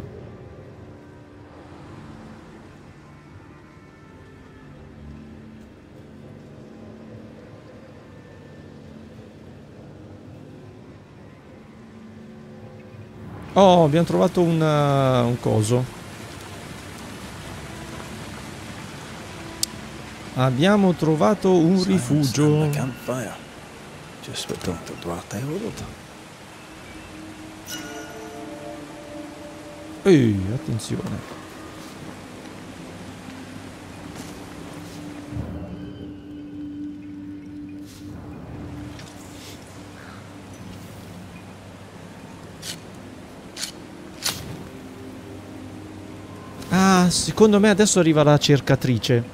Oh, abbiamo trovato un coso. Abbiamo trovato un rifugio. Ehi, attenzione. Ah, secondo me adesso arriva la cercatrice.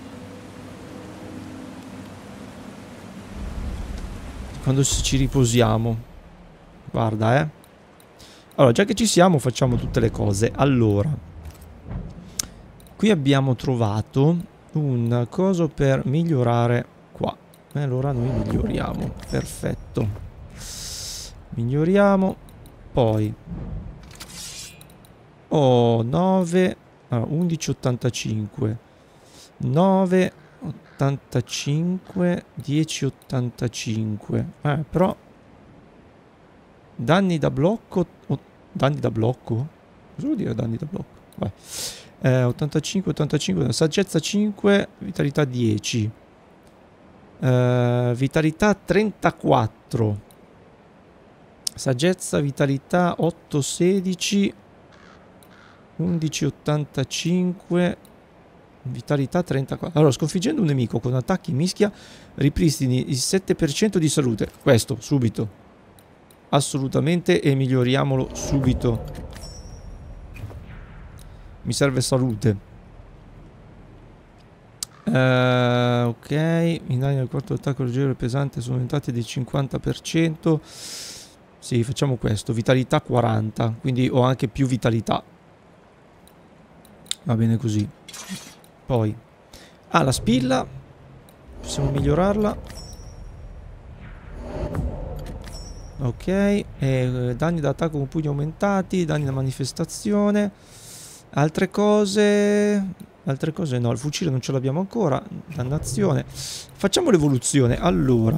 Quando ci riposiamo. Guarda, Allora, già che ci siamo, facciamo tutte le cose. Allora, qui abbiamo trovato un coso per migliorare qua. E allora noi miglioriamo. Perfetto. Miglioriamo. Poi. Oh, 9. Allora, 11,85. 9,85. 10,85. Però... Danni da blocco. Danni da blocco? Cosa vuol dire danni da blocco? Vai. 85, 85. Saggezza 5. Vitalità 10. Vitalità 34. Saggezza, vitalità 8, 16. 11,85. Vitalità 34. Allora, sconfiggendo un nemico con attacchi mischia, ripristini il 7% di salute. Questo, subito. Assolutamente, e miglioriamolo subito. Mi serve salute. Ok. I danni del quarto attacco leggero e pesante sono aumentati del 50%. Sì, facciamo questo. Vitalità 40. Quindi ho anche più vitalità. Va bene così. Poi. La spilla. Possiamo migliorarla. Ok, danni da attacco con pugni aumentati, danni da manifestazione, altre cose no, il fucile non ce l'abbiamo ancora, dannazione. Facciamo l'evoluzione, allora,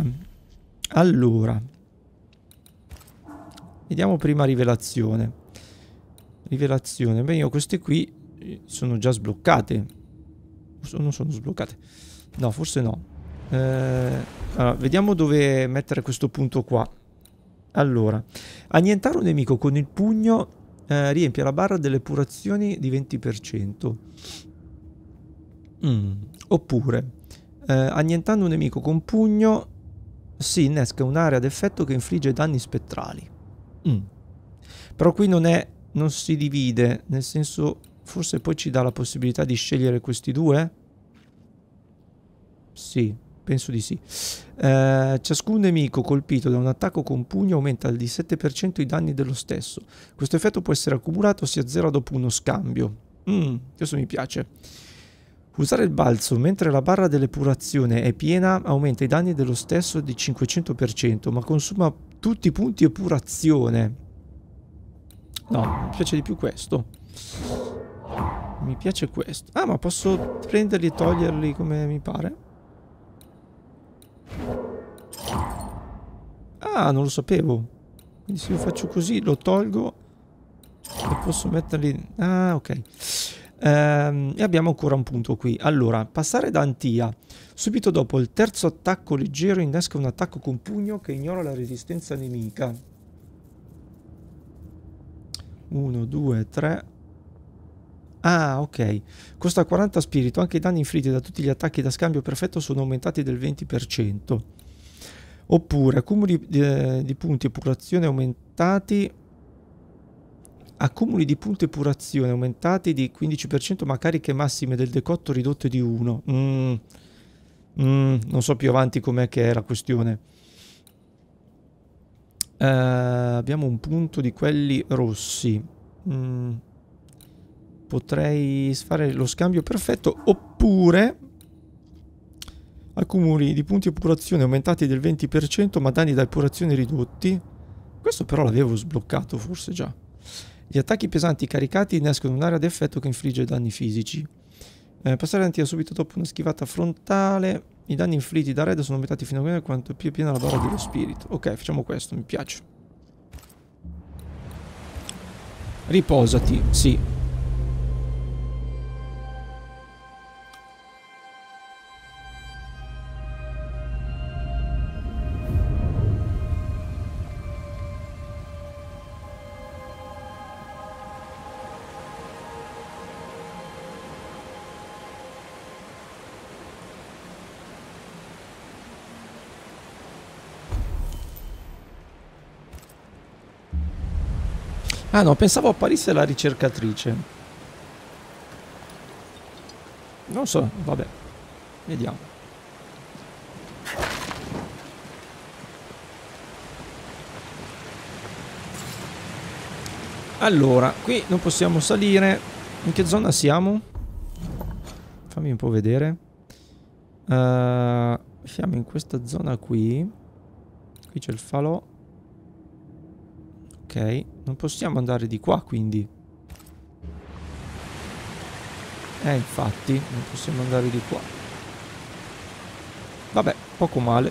vediamo prima rivelazione, beh io queste qui sono già sbloccate, non sono sbloccate, no forse no, allora, vediamo dove mettere questo punto qua. Allora, annientare un nemico con il pugno riempie la barra delle purazioni di 20%. Oppure, annientando un nemico con pugno si innesca un'area d'effetto che infligge danni spettrali. Però qui non si divide, nel senso, forse poi ci dà la possibilità di scegliere questi due? Sì. Penso di sì. Ciascun nemico colpito da un attacco con pugno aumenta di 7% i danni dello stesso. Questo effetto può essere accumulato se azzera dopo uno scambio. Questo mi piace. Usare il balzo mentre la barra dell'epurazione è piena aumenta i danni dello stesso di 500%, ma consuma tutti i punti epurazione. No, mi piace di più questo. Mi piace questo. Ma posso prenderli e toglierli come mi pare? Non lo sapevo. Quindi se io faccio così, lo tolgo e posso metterli... ok. E abbiamo ancora un punto qui. Allora, passare da Antia. Subito dopo il terzo attacco leggero innesca un attacco con pugno che ignora la resistenza nemica. 1, 2, 3. Ok. Costa 40 spirito. Anche i danni inflitti da tutti gli attacchi da scambio perfetto sono aumentati del 20%. Oppure accumuli di punti epurazione aumentati. Accumuli di punti epurazione aumentati di 15%, ma cariche massime del decotto ridotte di 1. Non so più avanti com'è che è la questione. Abbiamo un punto di quelli rossi. Potrei fare lo scambio perfetto. Oppure Accumuli di punti epurazione aumentati del 20%, ma danni da epurazione ridotti. Questo però l'avevo sbloccato forse già. Gli attacchi pesanti caricati innescono un'area d'effetto che infligge danni fisici. Passare avanti subito dopo una schivata frontale. I danni inflitti da Red sono aumentati fino a quanto più è piena la barra dello spirito. Ok, facciamo questo, mi piace. Riposati, sì. Ah no, pensavo apparisse la ricercatrice. Non so, vabbè. Vediamo. Allora, qui non possiamo salire. In che zona siamo? Fammi un po' vedere. Siamo in questa zona qui. Qui c'è il falò. Ok, non possiamo andare di qua quindi. Infatti, non possiamo andare di qua. Vabbè, poco male.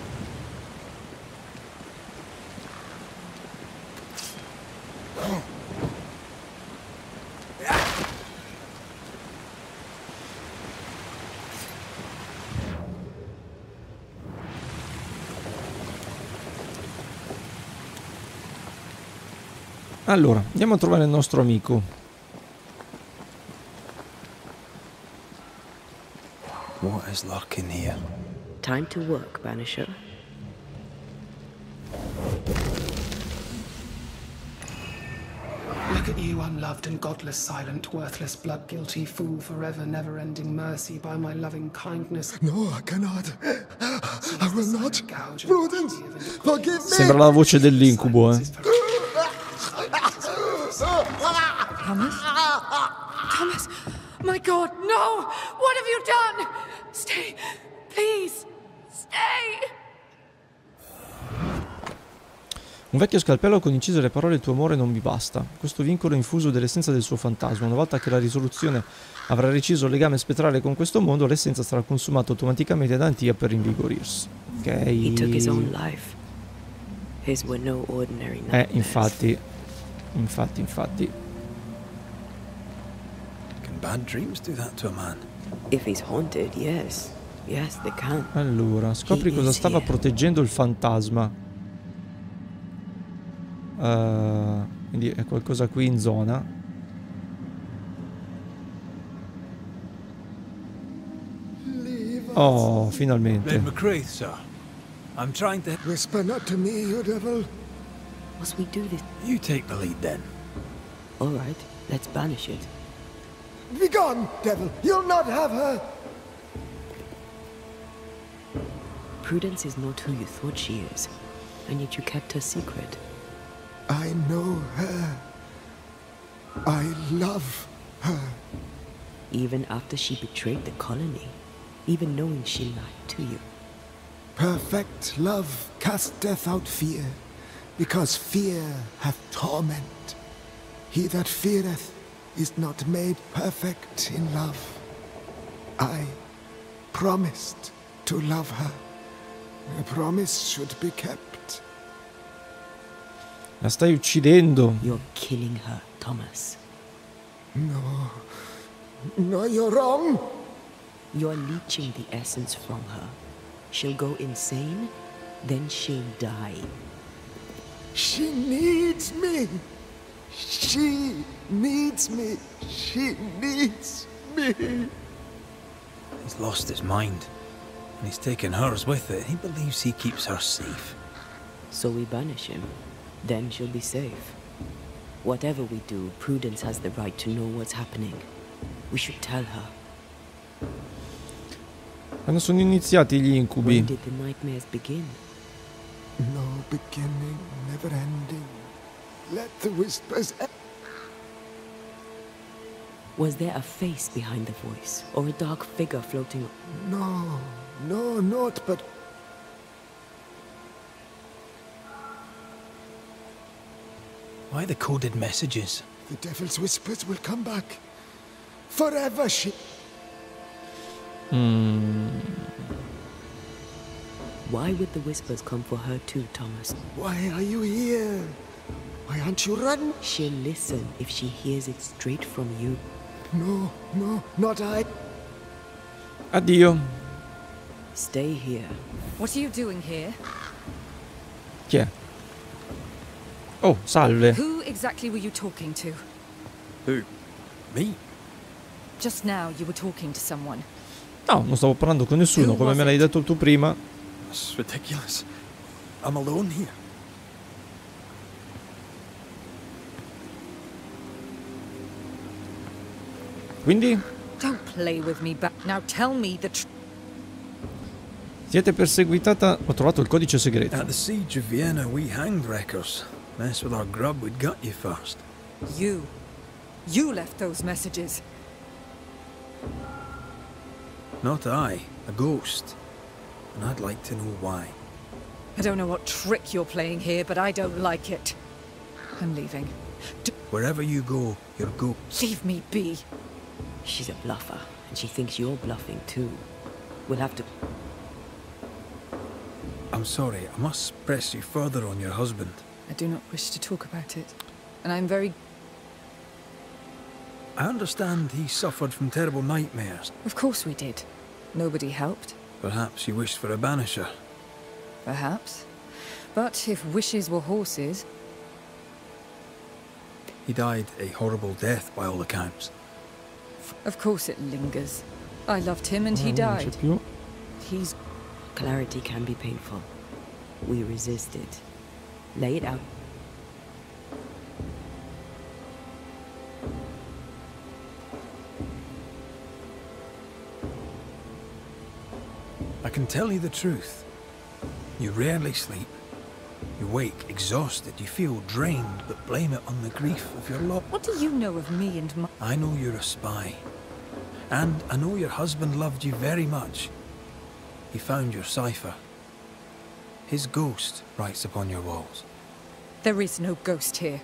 Allora, andiamo a trovare il nostro amico. What is lurking here? Time to work, Banisher. Look at you, unloved and godless, silent, worthless, blood-guilty fool, forever never-ending mercy by my loving kindness. No, I cannot. I will not. Prudence, forgive me. Sembra la voce dell'incubo, Thomas? Thomas! My God, no! What have you done? Stay! Please! Stay! Un vecchio scalpello con inciso le parole: il tuo amore non mi basta. Questo vincolo infuso dell'essenza del suo fantasma. Una volta che la risoluzione avrà reciso il legame spettrale con questo mondo, l'essenza sarà consumata automaticamente da Antia per rinvigorirsi. Ok. He took his own life. His were no ordinary nightmares. Infatti. Can bad dreams do that to a man? If he's haunted, yes. Yes, they can. Allora, scopri cosa stava proteggendo il fantasma. Quindi è qualcosa qui in zona. Oh, finalmente. Lord McCraith, sir. I'm trying to... Whisper not to me, you devil. Must we do this? You take the lead then. All right, let's banish it. Begone, devil. You'll not have her. Prudence is not who you thought she is, and yet you kept her secret. I know her. I love her. Even after she betrayed the colony, even knowing she lied to you. Perfect love casteth out fear, because fear hath torment. He that feareth is not made perfect in love. I promised to love her. A promise should be kept. La stai uccidendo. You're killing her, Thomas. No. No, you're wrong. You're leeching the essence from her. She'll go insane, then she'll die. She needs me. She needs me. She needs me. He's lost his mind. And he's taken hers with it. He believes he keeps her safe. So we banish him. Then she'll be safe. Whatever we do, Prudence has the right to know what's happening. We should tell her. Quando sono iniziati gli incubi? When did the nightmares begin? No beginning, never ending. Let the whispers end. Was there a face behind the voice, or a dark figure floating? No, No, naught but... Why the coded messages? The devil's whispers will come back. Forever she... Why would the whispers come for her too, Thomas? Why are you here? Why aren't you run? She'll listen if she hears it straight from you. No, no, not I. Addio. Stay here. What are you doing here? Chi è? Oh, salve. Who exactly were you talking to? Who? Me? Just now you were talking to someone. No, non stavo parlando con nessuno, Who come was me l'hai it? detto tu prima. It's ridiculous. I'm alone here. Quindi? Don't play with me back. Now tell me the truth. Siete perseguitata... Ho trovato il codice segreto. At the siege of Vienna, we hanged wreckers. Mess with our grub, we'd gut you first. You left those messages. Not I, a ghost. And I'd like to know why. I don't know what trick you're playing here, but I don't like it. I'm leaving. Wherever you go, you'll go. Leave me be. She's a bluffer, and she thinks you're bluffing too. We'll have to... I'm sorry, I must press you further on your husband. I do not wish to talk about it. And I'm very... I understand he suffered from terrible nightmares. Of course we did. Nobody helped. Perhaps you wished for a banisher. Perhaps. But if wishes were horses... He died a horrible death by all accounts. Of course it lingers. I loved him and he Non c'è died. più. He's... Clarity can be painful. We resisted. Lay it out. I can tell you the truth. You rarely sleep. You wake exhausted, you feel drained, but blame it on the grief of your lot. What do you know of me and my... I know you're a spy. And I know your husband loved you very much. He found your cipher. His ghost writes upon your walls. There is no ghost here.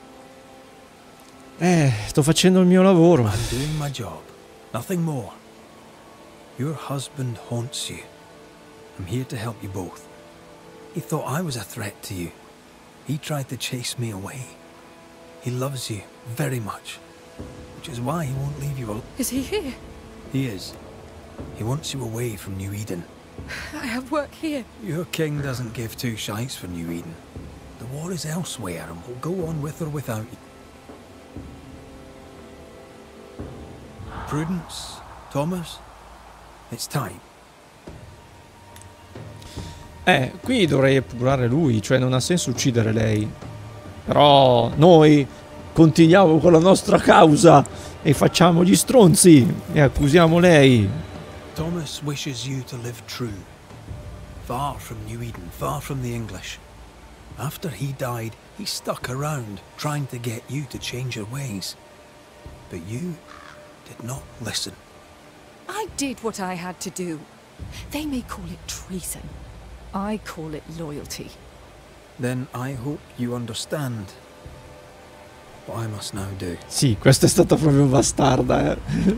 Sto facendo il mio lavoro. I'm doing my job. Nothing more. Your husband haunts you. I'm here to help you both. He thought I was a threat to you. He tried to chase me away. He loves you very much, which is why he won't leave you alone. Is he here? He is. He wants you away from New Eden. I have work here. Your king doesn't give two shites for New Eden. The war is elsewhere and will go on with or without you. Prudence, Thomas, it's time. Qui dovrei epurare lui, cioè non ha senso uccidere lei. Però noi continuiamo con la nostra causa e facciamo gli stronzi e accusiamo lei. Thomas wishes you to live true. Far from New Eden, far from the English. After he died, he stuck around, trying to get you to change your ways. But you did not listen. I did what I had to do. They may call it treason. I call it loyalty. Then I hope you understand what I must now do. Sì, questa è stata proprio bastarda,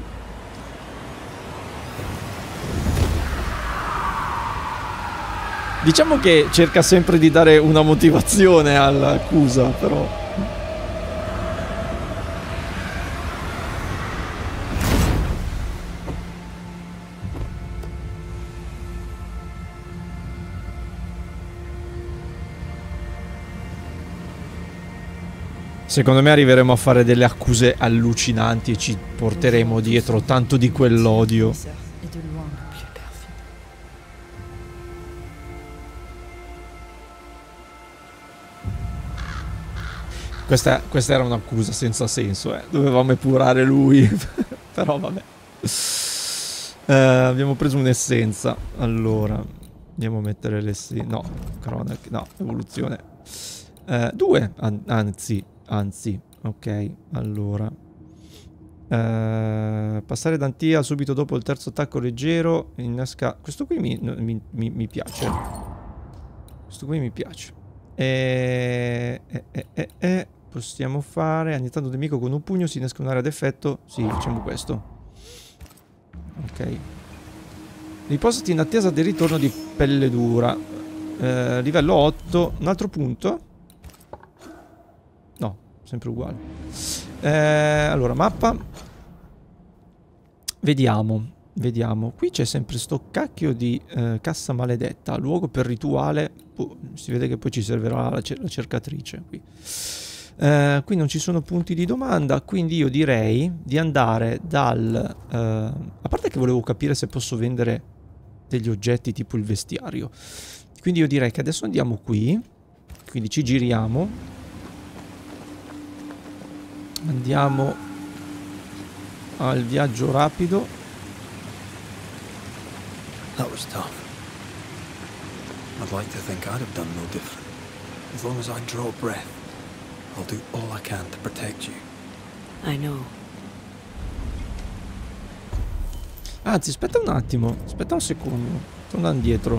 Diciamo che cerca sempre di dare una motivazione all'accusa, però... Secondo me arriveremo a fare delle accuse allucinanti e ci porteremo dietro tanto di quell'odio. Questa era un'accusa senza senso, Dovevamo epurare lui. Però vabbè. Abbiamo preso un'essenza. Allora, andiamo a mettere l'essenza. No, cronaca. No, evoluzione. 2, anzi, ok, allora. Passare Dantia subito dopo il terzo attacco leggero. Innesca. Questo qui mi piace. Questo qui mi piace. Possiamo fare. Annientando un nemico con un pugno si innesca un'area d'effetto. Sì, facciamo questo. Ok. Riposati in attesa del ritorno di pelle dura. Livello 8. Un altro punto. No, sempre uguale. Allora, mappa. Vediamo. Qui c'è sempre sto cacchio di cassa maledetta. Luogo per rituale. Si vede che poi ci servirà la cercatrice qui. Qui non ci sono punti di domanda, quindi io direi di andare dal... a parte che volevo capire se posso vendere degli oggetti tipo il vestiario. Quindi io direi che adesso andiamo qui. Quindi ci giriamo. Andiamo al viaggio rapido. That was tough. I'd like to think I'd have done no different. As long as I draw breath, I'll do all I can to protect you. I know. Anzi, aspetta un attimo. Aspetta un secondo. Torna indietro.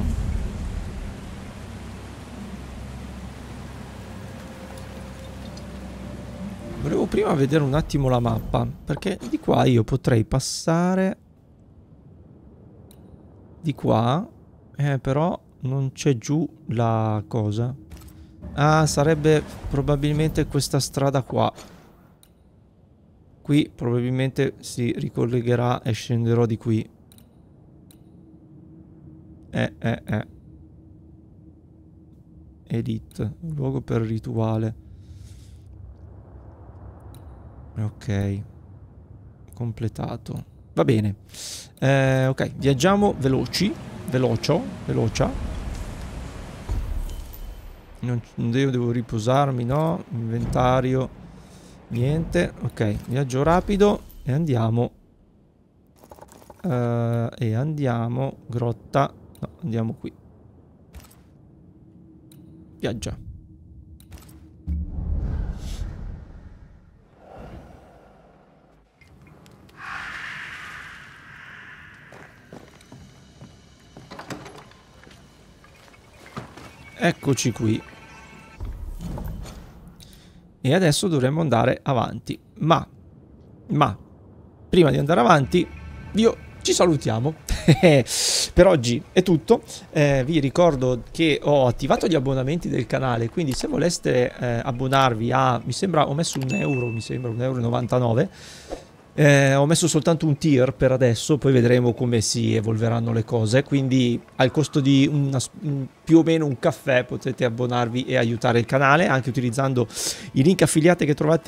Volevo prima vedere un attimo la mappa, perché di qua io potrei passare di qua, però non c'è giù la cosa. Ah, sarebbe probabilmente questa strada qua. Qui probabilmente si ricollegherà e scenderò di qui. Elite, luogo per rituale. Ok. Completato. Va bene. Ok, viaggiamo velocia. Non devo riposarmi, no? Inventario. Niente. Ok, viaggio rapido. E andiamo. Grotta. No, andiamo qui. Viaggia. Eccoci qui. E adesso dovremmo andare avanti. Ma prima di andare avanti, ci salutiamo. Per oggi è tutto. Vi ricordo che ho attivato gli abbonamenti del canale, quindi se voleste abbonarvi a... mi sembra ho messo €1, mi sembra €1,99. Ho messo soltanto un tier per adesso, poi vedremo come si evolveranno le cose, quindi al costo di più o meno un caffè potete abbonarvi e aiutare il canale anche utilizzando i link affiliati che trovate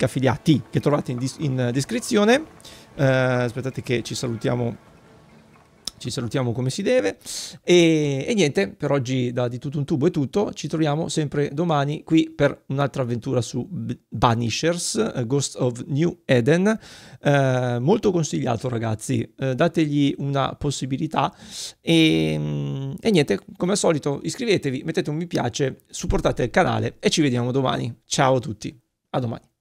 in descrizione. Aspettate che ci salutiamo come si deve e niente, per oggi da di tutto un tubo è tutto. Ci troviamo sempre domani qui per un'altra avventura su Banishers, Ghost of New Eden. Molto consigliato, ragazzi, dategli una possibilità e niente, come al solito iscrivetevi, mettete un mi piace, supportate il canale e ci vediamo domani. Ciao a tutti, a domani.